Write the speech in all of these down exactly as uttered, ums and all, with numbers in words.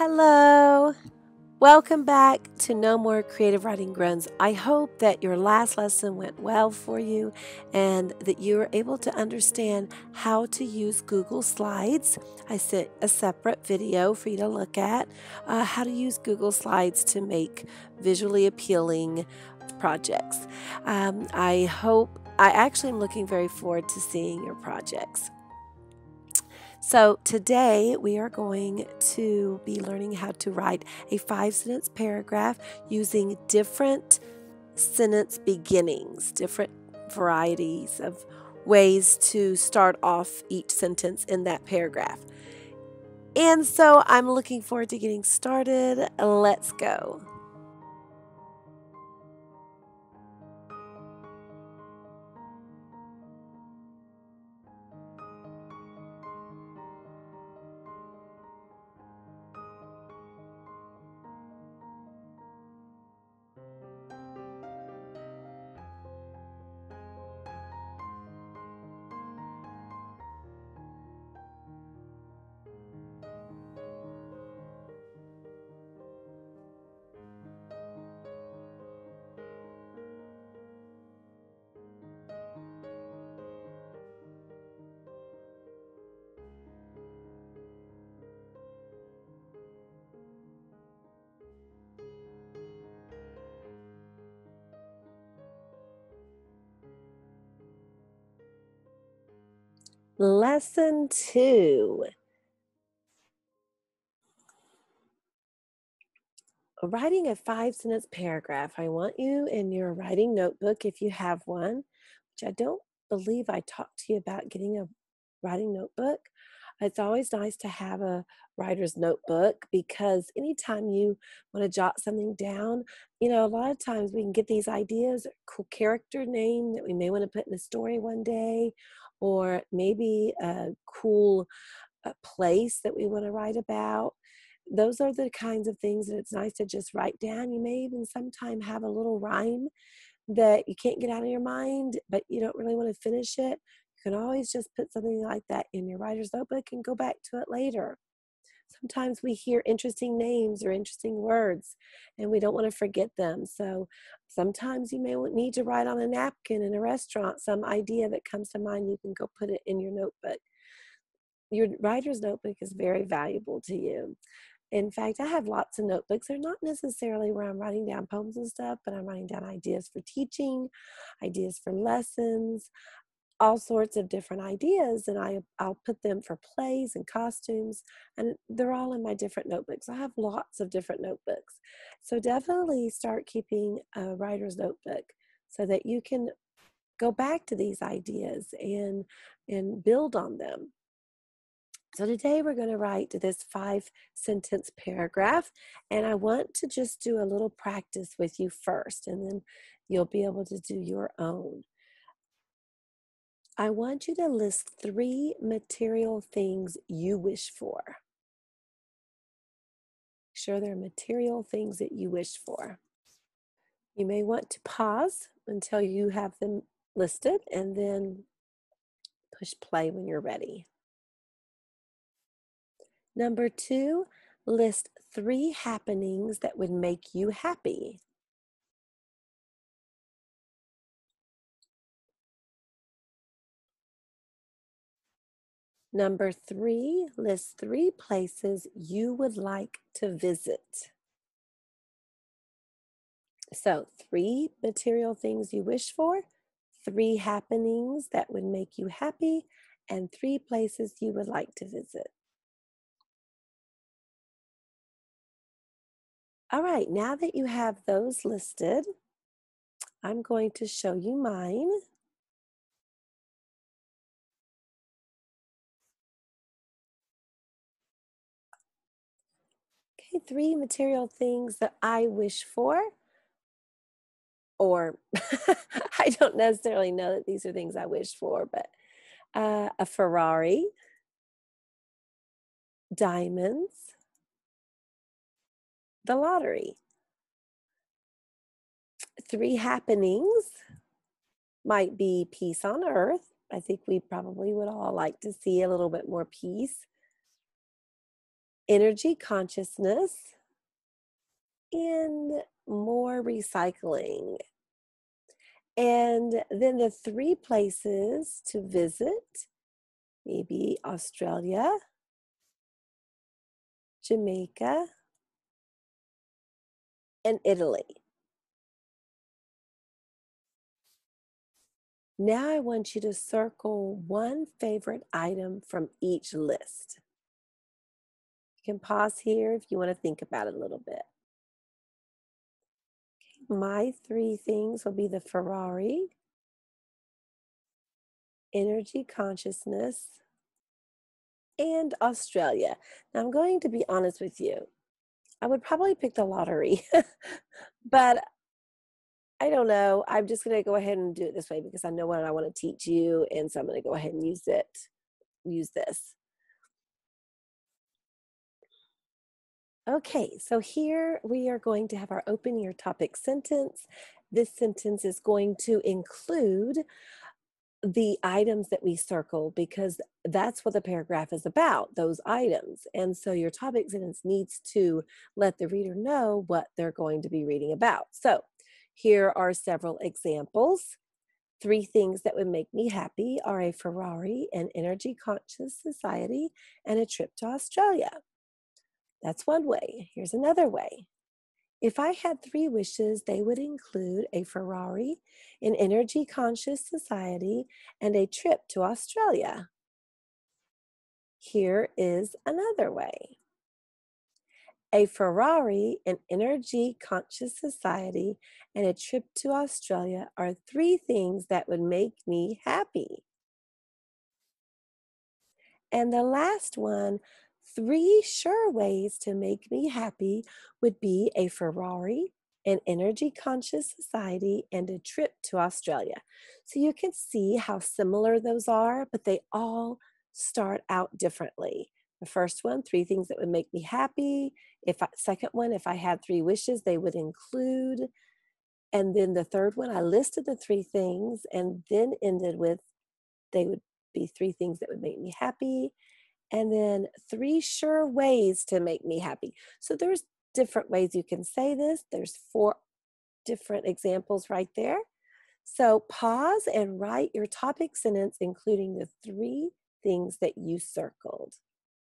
Hello. Welcome back to No More Creative Writing Groans. I hope that your last lesson went well for you and that you were able to understand how to use Google Slides. I sent a separate video for you to look at uh, how to use Google Slides to make visually appealing projects. Um, I hope, I actually am looking very forward to seeing your projects. So today we are going to be learning how to write a five sentence paragraph using different sentence beginnings, different varieties of ways to start off each sentence in that paragraph. And so I'm looking forward to getting started. Let's go. Lesson two. Writing a five sentence paragraph. I want you in your writing notebook, if you have one, which I don't believe I talked to you about getting a writing notebook. It's always nice to have a writer's notebook because anytime you want to jot something down, you know, a lot of times we can get these ideas, a cool character name that we may want to put in a story one day, or maybe a cool uh, place that we want to write about. Those are the kinds of things that it's nice to just write down. You may even sometime have a little rhyme that you can't get out of your mind, but you don't really want to finish it. You can always just put something like that in your writer's notebook and go back to it later. Sometimes we hear interesting names or interesting words and we don't want to forget them. So sometimes you may need to write on a napkin in a restaurant some idea that comes to mind. You can go put it in your notebook. Your writer's notebook is very valuable to you. In fact, I have lots of notebooks. They're not necessarily where I'm writing down poems and stuff, but I'm writing down ideas for teaching, ideas for lessons, all sorts of different ideas. And I, I'll put them for plays and costumes, and they're all in my different notebooks. I have lots of different notebooks. So definitely start keeping a writer's notebook so that you can go back to these ideas and, and build on them. So today we're going to write this five sentence paragraph, and I want to just do a little practice with you first, and then you'll be able to do your own. I want you to list three material things you wish for. Make sure they're material things that you wish for. You may want to pause until you have them listed and then push play when you're ready. Number two, list three happenings that would make you happy. Number three, list three places you would like to visit. So, three material things you wish for, three happenings that would make you happy, and three places you would like to visit. All right, now that you have those listed, I'm going to show you mine. Okay, three material things that I wish for, or I don't necessarily know that these are things I wish for, but uh, a Ferrari, diamonds, the lottery. Three happenings might be peace on earth. I think we probably would all like to see a little bit more peace. energy consciousness, and more recycling. And then the three places to visit, maybe Australia, Jamaica, and Italy. Now I want you to circle one favorite item from each list. You can pause here if you want to think about it a little bit. My three things will be the Ferrari, energy consciousness, and Australia. Now I'm going to be honest with you. I would probably pick the lottery, but I don't know. I'm just going to go ahead and do it this way because I know what I want to teach you, and so I'm going to go ahead and use it. Use this. Okay, so here we are going to have our open your topic sentence. This sentence is going to include the items that we circle because that's what the paragraph is about, those items. And so your topic sentence needs to let the reader know what they're going to be reading about. So here are several examples. Three things that would make me happy are a Ferrari, an energy conscious society, and a trip to Australia. That's one way. Here's another way. If I had three wishes, they would include a Ferrari, an energy conscious society, and a trip to Australia. Here is another way. A Ferrari, an energy conscious society, and a trip to Australia are three things that would make me happy. And the last one, three sure ways to make me happy would be a Ferrari, an energy conscious society, and a trip to Australia. So you can see how similar those are, but they all start out differently. The first one, three things that would make me happy. If I, second one, if I had three wishes, they would include. And then the third one, I listed the three things and then ended with they would be three things that would make me happy, and then three sure ways to make me happy. So there's different ways you can say this. There's four different examples right there. So pause and write your topic sentence, including the three things that you circled.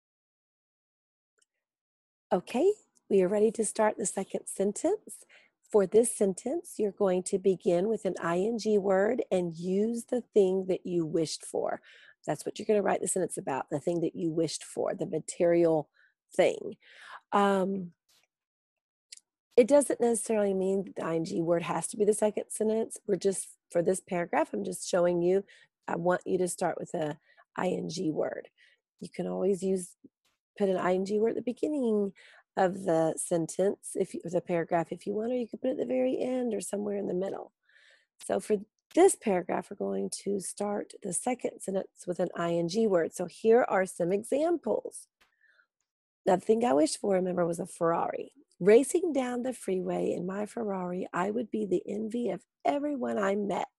Okay, we are ready to start the second sentence. For this sentence, you're going to begin with an ing word and use the thing that you wished for. That's what you're going to write the sentence about, the thing that you wished for, the material thing. Um, it doesn't necessarily mean the ing word has to be the second sentence. We're just, for this paragraph, I'm just showing you, I want you to start with a ing word. You can always use, put an ing word at the beginning of the sentence, if you, the paragraph, if you want, or you could put it at the very end or somewhere in the middle. So for this paragraph, we're going to start the second sentence with an ing word. So here are some examples. The thing I wished for, remember, was a Ferrari. Racing down the freeway in my Ferrari, I would be the envy of everyone I met.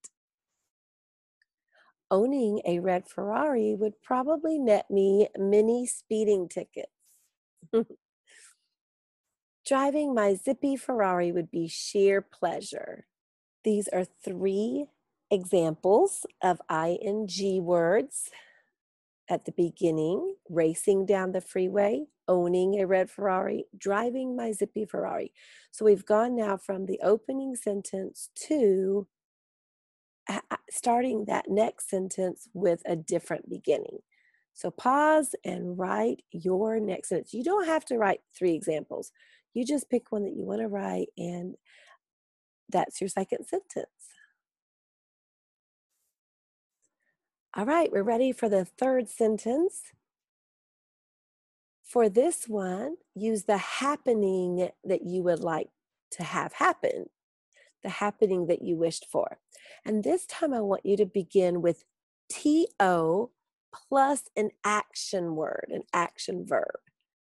Owning a red Ferrari would probably net me many speeding tickets. Driving my zippy Ferrari would be sheer pleasure. These are three examples of ing words at the beginning: racing down the freeway, owning a red Ferrari, driving my zippy Ferrari. So we've gone now from the opening sentence to starting that next sentence with a different beginning. So pause and write your next sentence. You don't have to write three examples. You just pick one that you want to write, and that's your second sentence. All right, we're ready for the third sentence. For this one, use the happening that you would like to have happen, the happening that you wished for. And this time I want you to begin with T O plus an action word, an action verb.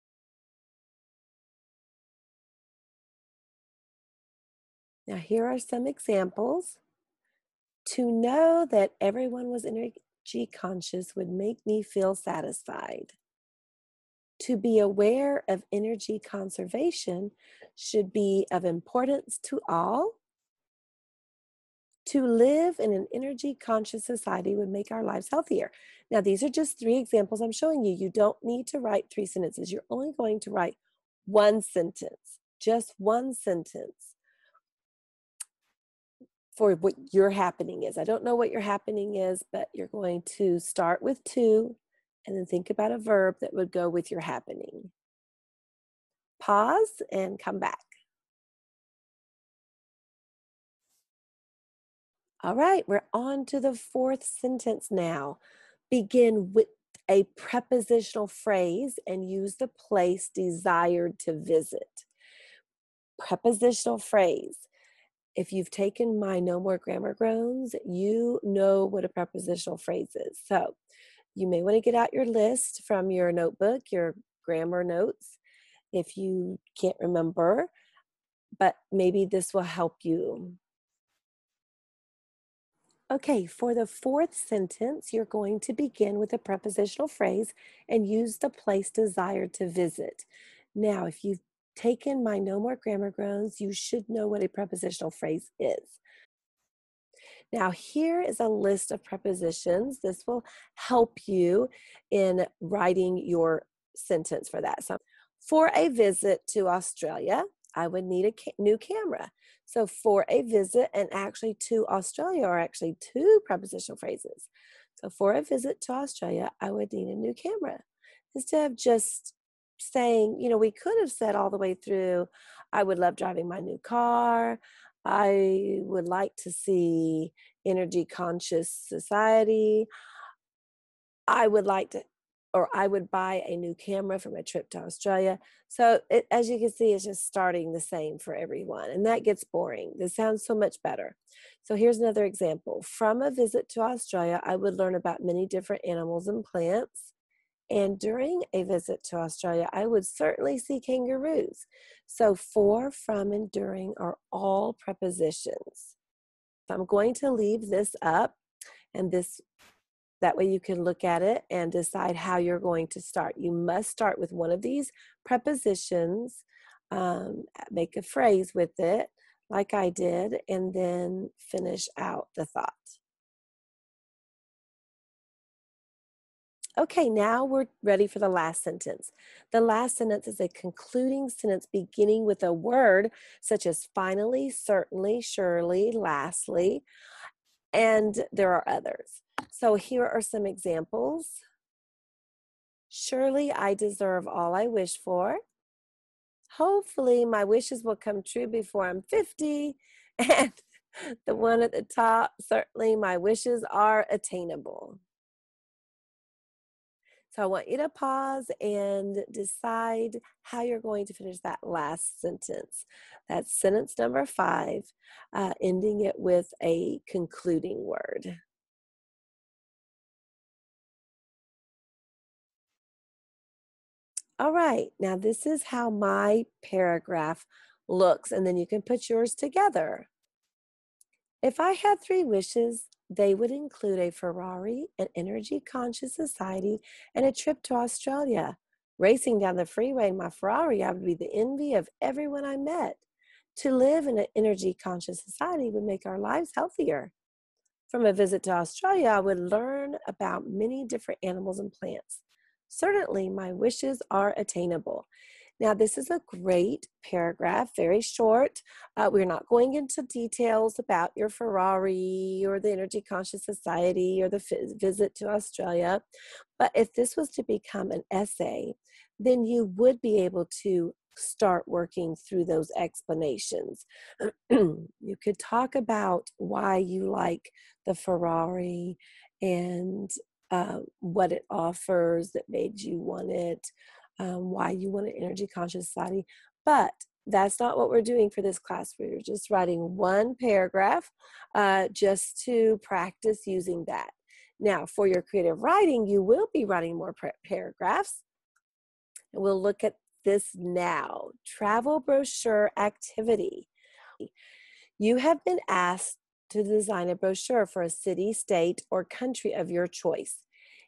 Now here are some examples. To know that everyone was energy conscious would make me feel satisfied. To be aware of energy conservation should be of importance to all. To live in an energy conscious society would make our lives healthier. Now, these are just three examples I'm showing you. You don't need to write three sentences. You're only going to write one sentence, just one sentence for what your happening is. I don't know what your happening is, but you're going to start with two and then think about a verb that would go with your happening. Pause and come back. All right, we're on to the fourth sentence now. Begin with a prepositional phrase and use the place desired to visit. Prepositional phrase. If you've taken my No More Grammar Groans, you know what a prepositional phrase is. So you may want to get out your list from your notebook, your grammar notes, if you can't remember, but maybe this will help you. Okay, for the fourth sentence, you're going to begin with a prepositional phrase and use the place desired to visit. Now, if you've taken my No More Grammar Groans, you should know what a prepositional phrase is. Now, here is a list of prepositions. This will help you in writing your sentence for that. So, for a visit to Australia, I would need a ca- new camera. So, for a visit and actually to Australia are actually two prepositional phrases. So, for a visit to Australia, I would need a new camera. Instead of just saying, you know, we could have said all the way through, I would love driving my new car. I would like to see energy conscious society. I would like to, or I would buy a new camera for my trip to Australia. So, it, as you can see, it's just starting the same for everyone, and that gets boring. This sounds so much better. So, here's another example. From a visit to Australia, I would learn about many different animals and plants. And during a visit to Australia, I would certainly see kangaroos. So, for, from, and during are all prepositions. So I'm going to leave this up, and this that way you can look at it and decide how you're going to start. You must start with one of these prepositions, um, make a phrase with it, like I did, and then finish out the thought. Okay, now we're ready for the last sentence. The last sentence is a concluding sentence beginning with a word such as finally, certainly, surely, lastly, and there are others. So here are some examples. Surely I deserve all I wish for. Hopefully my wishes will come true before I'm fifty. And the one at the top, certainly my wishes are attainable. So I want you to pause and decide how you're going to finish that last sentence. That's sentence number five, uh, ending it with a concluding word. All right, now this is how my paragraph looks, and then you can put yours together. If I had three wishes, they would include a Ferrari, an energy conscious society, and a trip to Australia. Racing down the freeway in my Ferrari, I would be the envy of everyone I met. To live in an energy conscious society would make our lives healthier. From a visit to Australia, I would learn about many different animals and plants. Certainly, my wishes are attainable. Now, this is a great paragraph, very short. Uh, we're not going into details about your Ferrari or the Energy Conscious Society or the f- visit to Australia. But if this was to become an essay, then you would be able to start working through those explanations. You could talk about why you like the Ferrari and uh, what it offers that made you want it, um, why you want an energy conscious society. But that's not what we're doing for this class. We're just writing one paragraph uh, just to practice using that. Now, for your creative writing, you will be writing more paragraphs. And we'll look at this now. Travel brochure activity. You have been asked to design a brochure for a city, state, or country of your choice.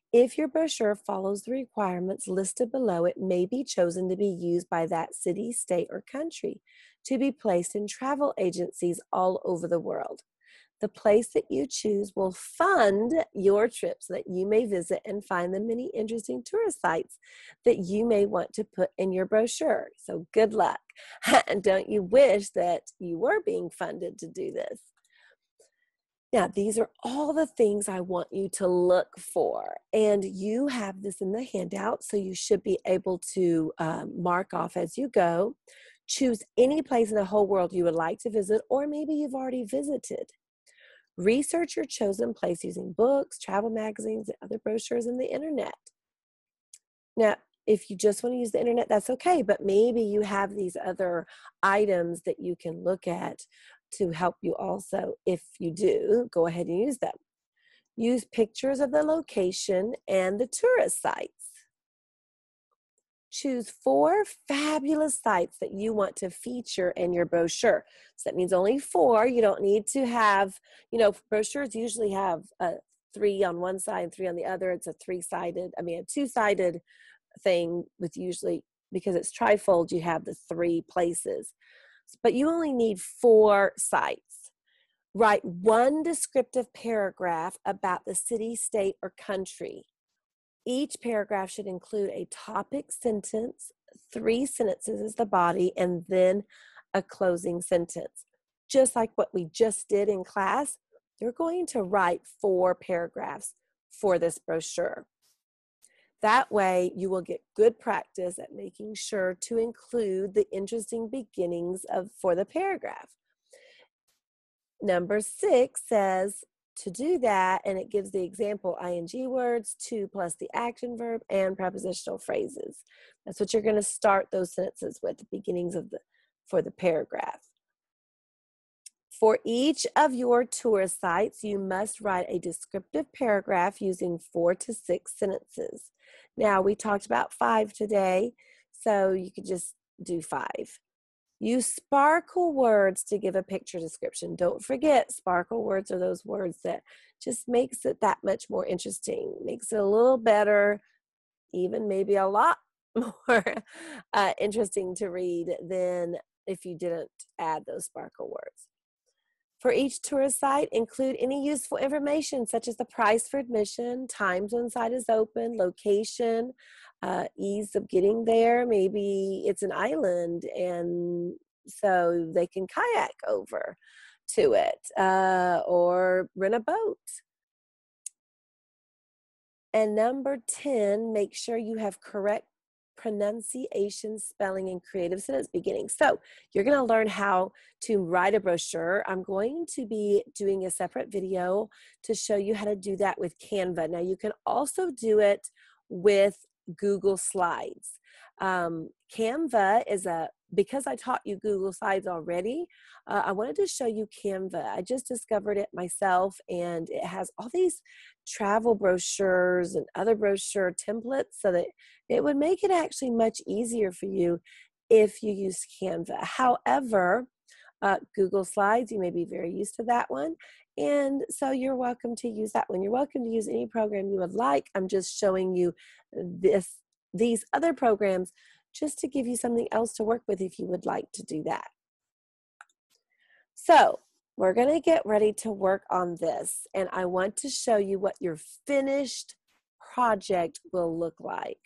If your brochure follows the requirements listed below, it may be chosen to be used by that city, state, or country to be placed in travel agencies all over the world. The place that you choose will fund your trip so that you may visit and find the many interesting tourist sites that you may want to put in your brochure. So good luck. And don't you wish that you were being funded to do this? Now, these are all the things I want you to look for. And you have this in the handout, so you should be able to um, mark off as you go. Choose any place in the whole world you would like to visit, or maybe you've already visited. Research your chosen place using books, travel magazines, and other brochures and the internet. Now, if you just want to use the internet, that's okay, but maybe you have these other items that you can look at to help you also. If you do, go ahead and use them. Use pictures of the location and the tourist sites. Choose four fabulous sites that you want to feature in your brochure. So that means only four. You don't need to have, you know, brochures usually have uh, three on one side and three on the other. It's a three-sided, I mean, a two-sided thing with usually, because it's trifold, you have the three places. But you only need four sites. Write one descriptive paragraph about the city, state, or country. Each paragraph should include a topic sentence, three sentences as the body, and then a closing sentence. Just like what we just did in class, you're going to write four paragraphs for this brochure. That way, you will get good practice at making sure to include the interesting beginnings of for the paragraph. Number six says to do that, and it gives the example ing words, to plus the action verb, and prepositional phrases. That's what you're going to start those sentences with, the beginnings of the for the paragraph. For each of your tourist sites, you must write a descriptive paragraph using four to six sentences. Now, we talked about five today, so you could just do five. Use sparkle words to give a picture description. Don't forget, sparkle words are those words that just makes it that much more interesting, makes it a little better, even maybe a lot more uh, interesting to read than if you didn't add those sparkle words. For each tourist site, include any useful information such as the price for admission, times when site is open, location, uh, ease of getting there. Maybe it's an island and so they can kayak over to it uh, or rent a boat. And number ten, make sure you have correct pronunciation, spelling, and creative sentence beginning. So you're going to learn how to write a brochure. I'm going to be doing a separate video to show you how to do that with Canva. Now you can also do it with Google Slides. Um, Canva is a, because I taught you Google Slides already, uh, I wanted to show you Canva. I just discovered it myself, and it has all these travel brochures and other brochure templates so that it would make it actually much easier for you if you use Canva. However, uh, Google Slides, you may be very used to that one, and so you're welcome to use that one. You're welcome to use any program you would like. I'm just showing you this, these other programs just to give you something else to work with if you would like to do that. So we're going to get ready to work on this, and I want to show you what your finished project will look like.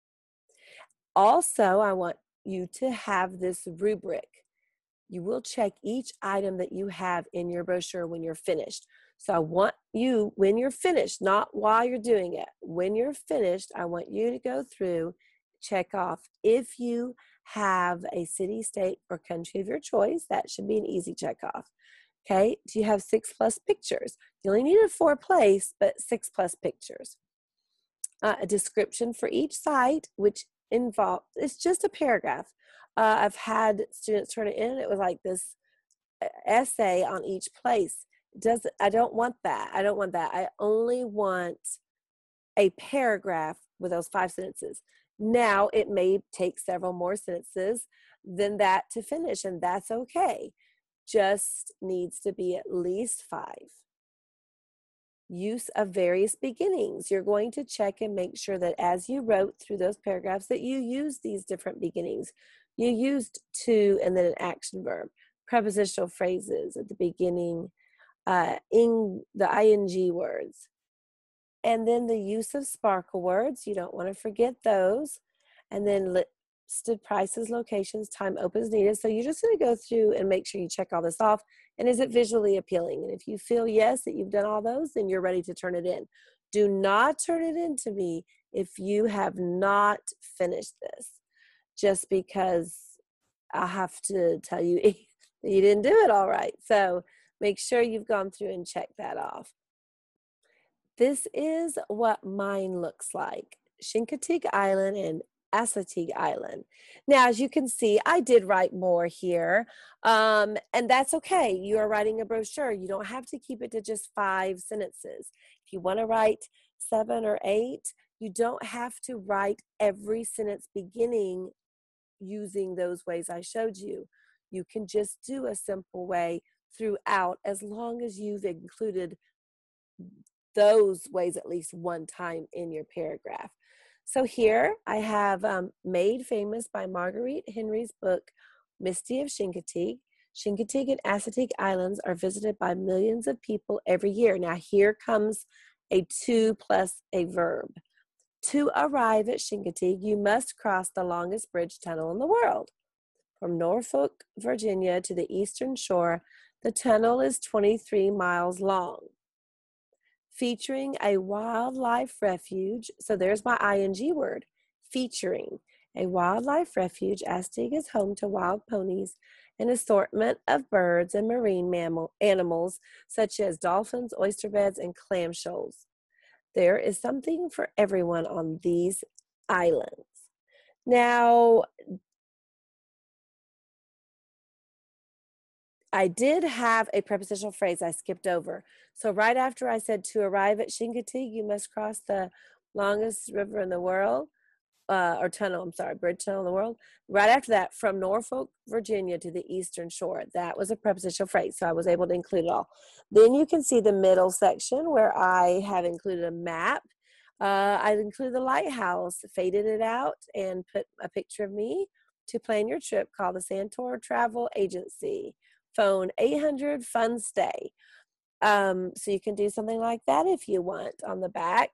Also, I want you to have this rubric. You will check each item that you have in your brochure when you're finished. So I want you, when you're finished, not while you're doing it, when you're finished, I want you to go through, check off if you have a city, state, or country of your choice. That should be an easy check off. Okay, do you have six plus pictures? You only needed four place, but six plus pictures. Uh, a description for each site, which involves, it's just a paragraph. Uh, I've had students turn it in, it was like this essay on each place. Does I don't want that. I don't want that. I only want a paragraph with those five sentences. Now, it may take several more sentences than that to finish, and that's okay. Just needs to be at least five. use of various beginnings. You're going to check and make sure that as you wrote through those paragraphs that you use these different beginnings. You used to and then an action verb, prepositional phrases at the beginning, uh, in the ing words. And then the use of sparkle words, you don't want to forget those. And then listed prices, locations, time, opens needed. So you're just going to go through and make sure you check all this off. And is it visually appealing? And if you feel yes, that you've done all those, then you're ready to turn it in. Do not turn it in to me if you have not finished this, just because I have to tell you you didn't do it all right. So make sure you've gone through and checked that off. This is what mine looks like. Chincoteague Island and Assateague Island. Now, as you can see, I did write more here, um, and that's okay. You are writing a brochure. You don't have to keep it to just five sentences. If you want to write seven or eight, you don't have to write every sentence beginning using those ways I showed you. You can just do a simple way throughout as long as you've included those ways at least one time in your paragraph. So here I have um, Made Famous by Marguerite Henry's book, Misty of Chincoteague. Chincoteague and Assateague Islands are visited by millions of people every year. Now here comes a to plus a verb. To arrive at Chincoteague, you must cross the longest bridge tunnel in the world. From Norfolk, Virginia to the eastern shore, the tunnel is twenty-three miles long. Featuring a wildlife refuge, so there's my ing word, featuring a wildlife refuge, Assateague is home to wild ponies, an assortment of birds and marine mammal animals such as dolphins, oyster beds, and clam shoals. There is something for everyone on these islands. Now, I did have a prepositional phrase I skipped over. So right after I said to arrive at Chincoteague, you must cross the longest river in the world, uh, or tunnel, I'm sorry, bridge tunnel in the world. Right after that, from Norfolk, Virginia to the eastern shore. That was a prepositional phrase, so I was able to include it all. Then you can see the middle section where I have included a map. Uh, I included the lighthouse, faded it out, and put a picture of me. To plan your trip, call the Santor Travel Agency. Phone eight hundred fun stay. Um, so you can do something like that if you want on the back.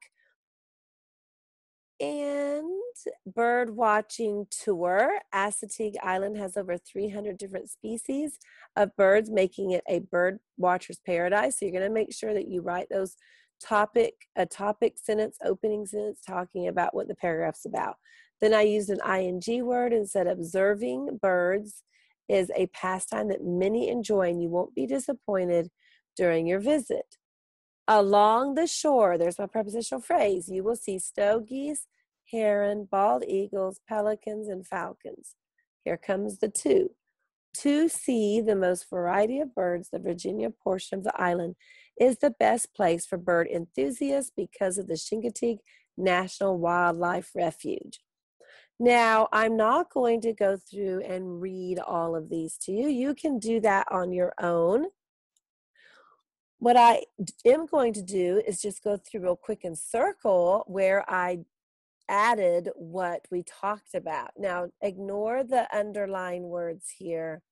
And bird watching tour. Assateague Island has over three hundred different species of birds, making it a bird watcher's paradise. So you're going to make sure that you write those topic, a topic sentence, opening sentence, talking about what the paragraph's about. Then I used an ing word and said observing birds is a pastime that many enjoy, and you won't be disappointed during your visit. Along the shore, there's my prepositional phrase, you will see stow geese, heron, bald eagles, pelicans, and falcons. Here comes the to. To see the most variety of birds, the Virginia portion of the island is the best place for bird enthusiasts because of the Chincoteague National Wildlife Refuge. Now, I'm not going to go through and read all of these to you. You can do that on your own. What I am going to do is just go through real quick and circle where I added what we talked about. Now, ignore the underline words here.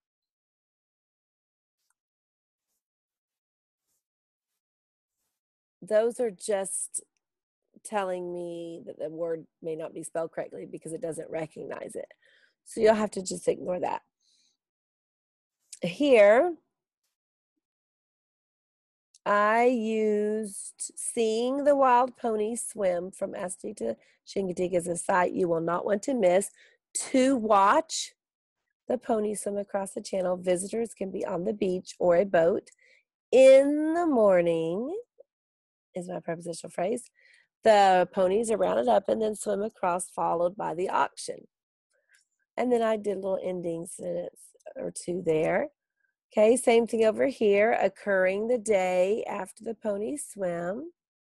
Those are just telling me that the word may not be spelled correctly because it doesn't recognize it. So you'll have to just ignore that. Here, I used seeing the wild ponies swim from Assateague to Chincoteague as a sight you will not want to miss. To watch the ponies swim across the channel, visitors can be on the beach or a boat. In the morning is my prepositional phrase. The ponies are rounded up and then swim across, followed by the auction. And then I did a little ending sentence or two there. Okay, same thing over here, occurring the day after the ponies swim.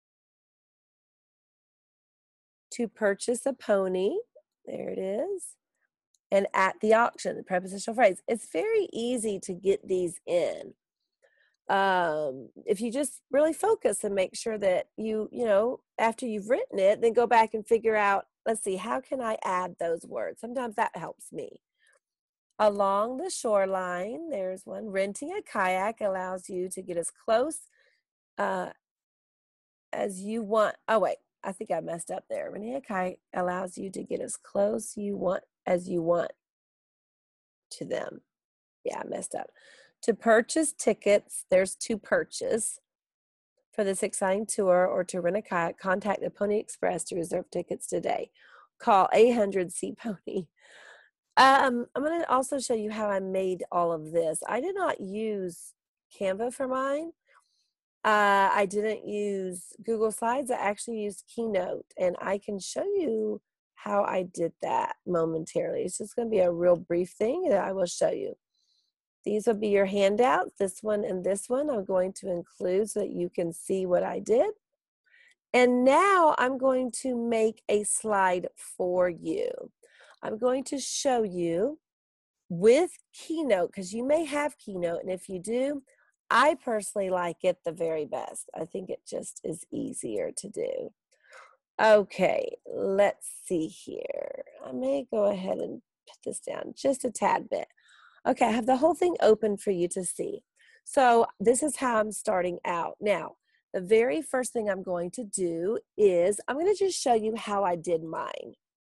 To purchase a pony, there it is. And at the auction, the prepositional phrase. It's very easy to get these in. Um, if you just really focus and make sure that you, you know, after you've written it, then go back and figure out, let's see, how can I add those words? Sometimes that helps me. Along the shoreline, there's one. Renting a kayak allows you to get as close uh, as you want. Oh, wait, I think I messed up there. Renting a kayak allows you to get as close you want as you want to them. Yeah, I messed up. To purchase tickets, there's to purchase for this exciting tour or to rent a kayak, contact the Pony Express to reserve tickets today. Call eight hundred C Pony. Um, I'm going to also show you how I made all of this. I did not use Canva for mine. Uh, I didn't use Google Slides. I actually used Keynote, and I can show you how I did that momentarily. It's just going to be a real brief thing that I will show you. These will be your handouts, this one and this one I'm going to include so that you can see what I did. And now I'm going to make a slide for you. I'm going to show you with Keynote, because you may have Keynote, and if you do, I personally like it the very best. I think it just is easier to do. Okay, let's see here. I may go ahead and put this down just a tad bit. Okay, I have the whole thing open for you to see. So this is how I'm starting out. Now, the very first thing I'm going to do is I'm going to just show you how I did mine.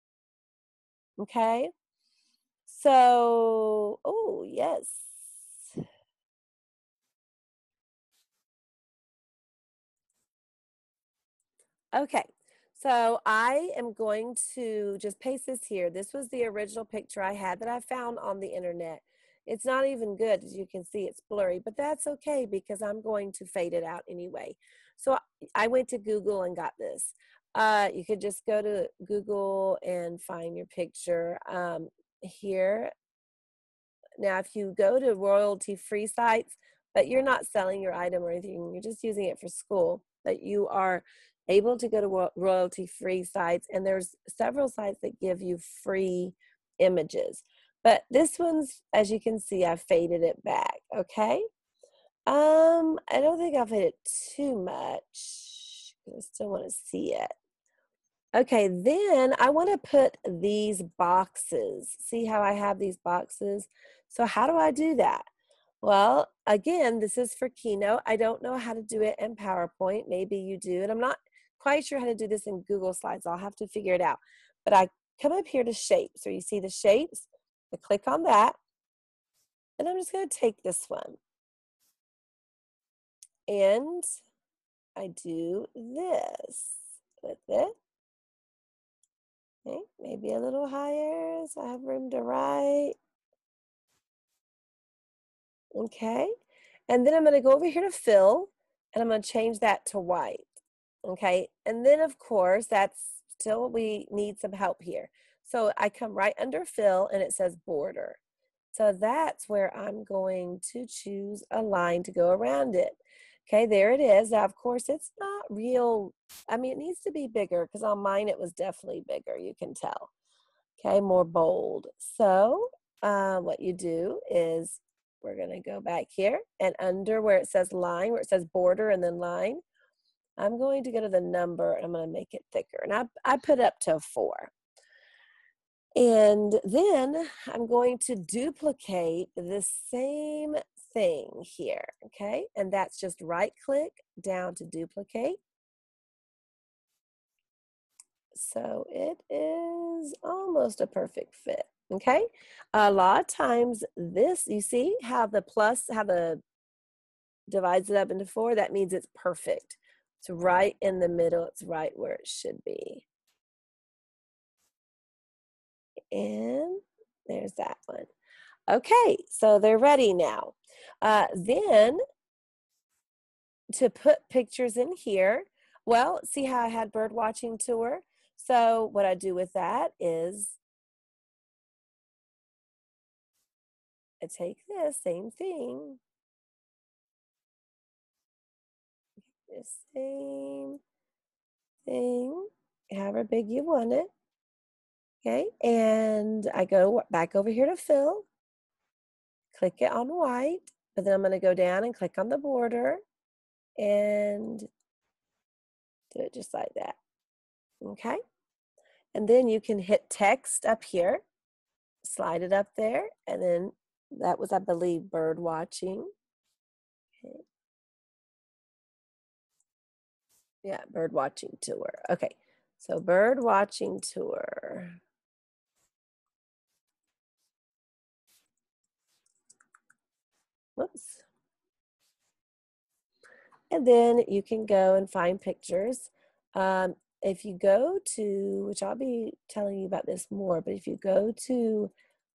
Okay? So, oh, yes. Okay, so I am going to just paste this here. This was the original picture I had that I found on the internet. It's not even good, as you can see, it's blurry, but that's okay because I'm going to fade it out anyway. So I went to Google and got this. Uh, you could just go to Google and find your picture um, here. Now, if you go to royalty-free sites, but you're not selling your item or anything, you're just using it for school, but you are able to go to royalty-free sites, and there's several sites that give you free images. But this one's, as you can see, I faded it back, okay? Um, I don't think I've hit it too much. I still want to see it. Okay, then I want to put these boxes. See how I have these boxes? So how do I do that? Well, again, this is for Keynote. I don't know how to do it in PowerPoint. Maybe you do. And I'm not quite sure how to do this in Google Slides. I'll have to figure it out. But I come up here to shapes. So you see the shapes. I click on that. And I'm just going to take this one. And I do this with it. Okay, maybe a little higher so I have room to write. Okay, and then I'm going to go over here to fill, and I'm going to change that to white. Okay, and then of course that's still, we need some help here. So I come right under fill and it says border. So that's where I'm going to choose a line to go around it. Okay, there it is. Now, of course, it's not real. I mean, it needs to be bigger because on mine it was definitely bigger, you can tell. Okay, more bold. So uh, what you do is we're going to go back here, and under where it says line, where it says border and then line, I'm going to go to the number and I'm going to make it thicker. And I, I put it up to four. And then I'm going to duplicate the same thing here, okay? And that's just right click down to duplicate. So it is almost a perfect fit, okay? A lot of times this, you see how the plus, how the divides it up into four? That means it's perfect. It's right in the middle. It's right where it should be. And there's that one. Okay, so they're ready now. Uh, then to put pictures in here, well, see how I had bird watching tour? So what I do with that is I take this same thing, the same thing, however big you want it, okay? And I go back over here to fill, click it on white, But then I'm going to go down and click on the border and do it just like that. Okay. And then you can hit text up here, slide it up there, and then that was, I believe, bird watching. Okay. Yeah, bird watching tour. Okay, so bird watching tour. Whoops. And then you can go and find pictures. Um, if you go to, which I'll be telling you about this more, but if you go to,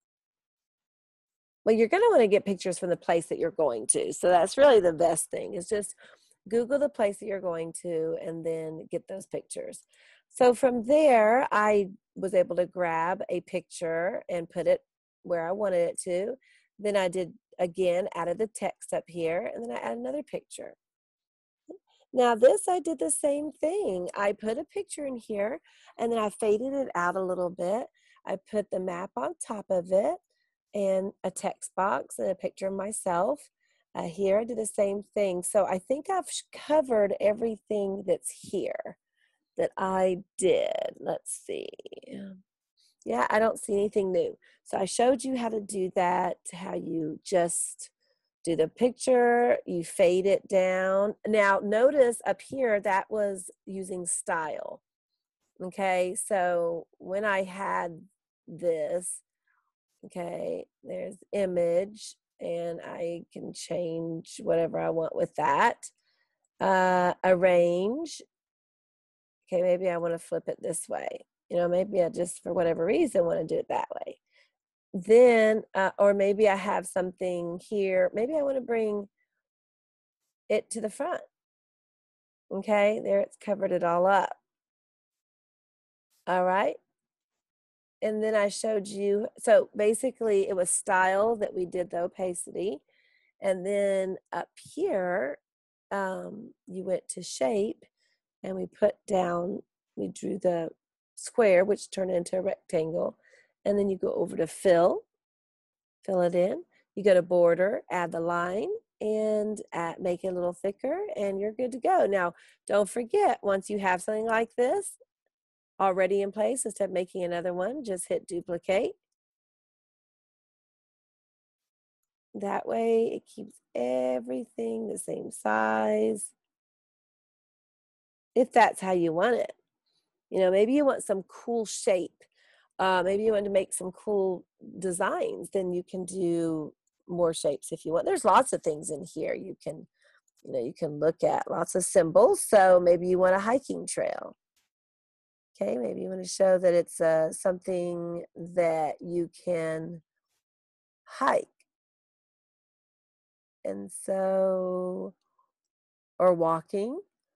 well, you're going to want to get pictures from the place that you're going to. So that's really the best thing is just Google the place that you're going to and then get those pictures. So from there, I was able to grab a picture and put it where I wanted it to. Then I did, again, added the text up here, and then I added another picture. Now this, I did the same thing. I put a picture in here, and then I faded it out a little bit. I put the map on top of it, and a text box, and a picture of myself. Uh, here I did the same thing. So I think I've covered everything that's here that I did. Let's see. Yeah, I don't see anything new. So I showed you how to do that, how you just do the picture, you fade it down. Now notice up here that was using style. Okay, so when I had this, okay, there's image, and I can change whatever I want with that. Uh, arrange. Okay, maybe I want to flip it this way. You know, maybe I just, for whatever reason, want to do it that way. Then, uh, or maybe I have something here. Maybe I want to bring it to the front. Okay, there it's covered it all up. All right. And then I showed you, so basically it was style that we did the opacity. And then up here, um, you went to shape, and we put down, we drew the square, which turned into a rectangle. And then you go over to fill, fill it in. You go to border, add the line, and add, make it a little thicker, and you're good to go. Now, don't forget, once you have something like this already in place, instead of making another one, just hit duplicate. That way it keeps everything the same size, if that's how you want it. You know, maybe you want some cool shape. Uh, maybe you want to make some cool designs, then you can do more shapes if you want. There's lots of things in here you can, you know, you can look at, lots of symbols. So maybe you want a hiking trail. Okay, maybe you want to show that it's uh, something that you can hike. And so, or walking.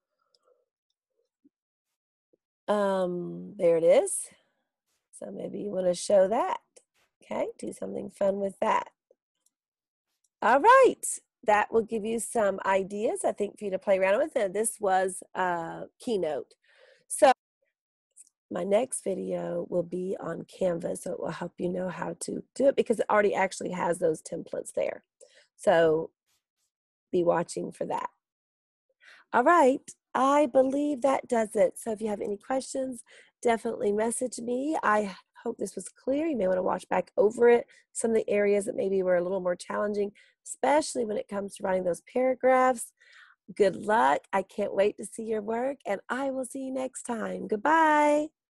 Um, there it is. So maybe you want to show that. Okay, do something fun with that. All right, that will give you some ideas, I think, for you to play around with. And this was a keynote. So my next video will be on Canva, so it will help you know how to do it because it already actually has those templates there. So be watching for that. All right, I believe that does it. So if you have any questions, definitely message me. I hope this was clear. You may want to watch back over it. Some of the areas that maybe were a little more challenging, especially when it comes to writing those paragraphs. Good luck. I can't wait to see your work, and I will see you next time. Goodbye.